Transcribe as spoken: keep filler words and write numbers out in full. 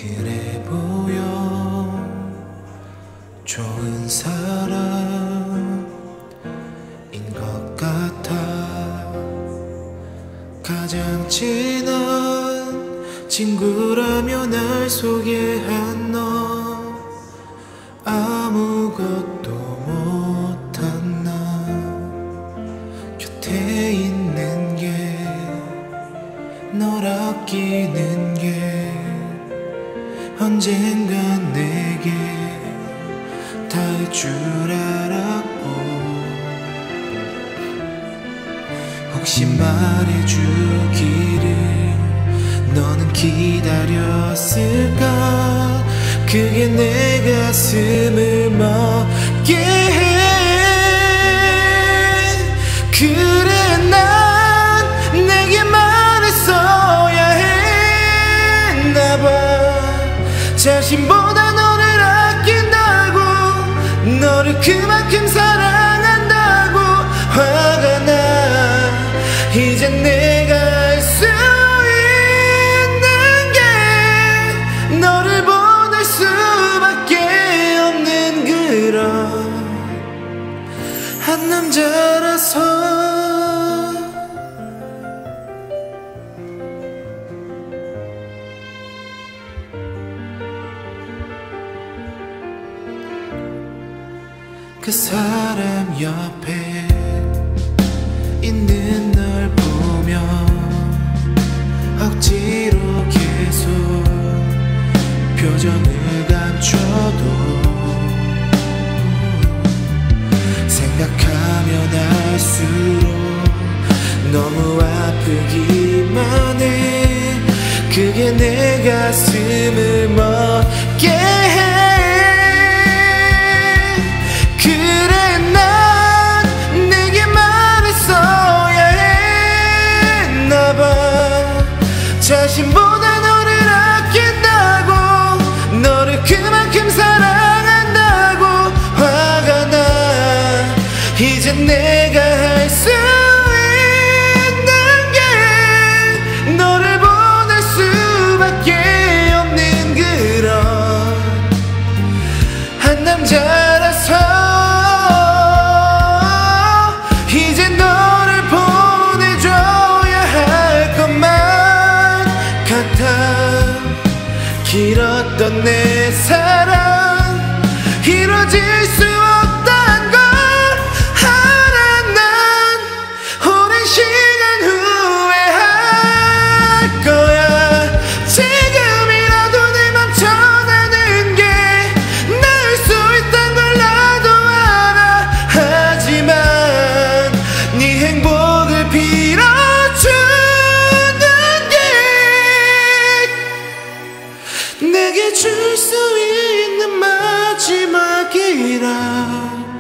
그래 보여 좋은 사람인 것 같아. 가장 친한 친구라며 날 소개한 너, 아무것도 못한 나 곁에 있는 게, 널 아끼는 게 언젠간 내게 닿을 줄 알았고, 혹시 말해주기를 너는 기다렸을까. 그게 내 가슴을 먹게 해. 그래 난 내게 말했어야 했나봐. 자신보다 너를 아낀다고, 너를 그만큼 사랑한다고 화가 나. 이제 내가 할 수 있는 게 너를 보낼 수밖에 없는 그런 한 남자라서. 그 사람 옆에 있는 널 보며 억지로 계속 표정을 감춰도 생각하면 할수록 너무 아프기만 해. 그게 내 가슴을 먹게 해. 자신보다 너를 아낀다고, 너를 그만큼 사랑한다고 화가 나. 이제 내가 할 수 있는 게 너를 보낼 수밖에 없는 그런 한 남자라서. 길었던 내 사랑 이루어질 수 없단 걸 알아. 난 오랜 시간 후회할 거야. 지금이라도 내 맘 전하는 게 나을 수 있단 걸 나도 알아. 하지만 네 행복을 빌어주는 내게 줄 수 있는 마지막이라.